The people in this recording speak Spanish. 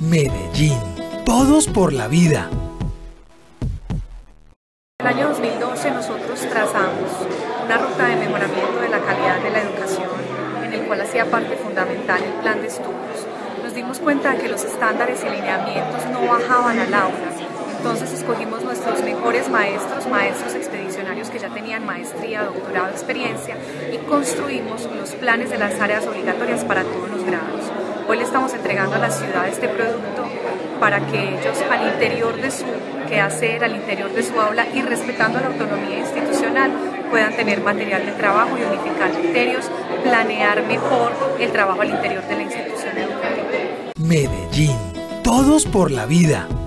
Medellín, todos por la vida. En el año 2012 nosotros trazamos una ruta de mejoramiento de la calidad de la educación, en el cual hacía parte fundamental el plan de estudios. Nos dimos cuenta de que los estándares y lineamientos no bajaban al aula, entonces escogimos nuestros mejores maestros expedicionarios que ya tenían maestría, doctorado, experiencia, y construimos los planes de las áreas obligatorias para todos los grados. Hoy le estamos entregando a la ciudad este producto para que ellos, al interior de su quehacer, al interior de su aula y respetando la autonomía institucional, puedan tener material de trabajo y unificar criterios, planear mejor el trabajo al interior de la institución educativa. Medellín, todos por la vida.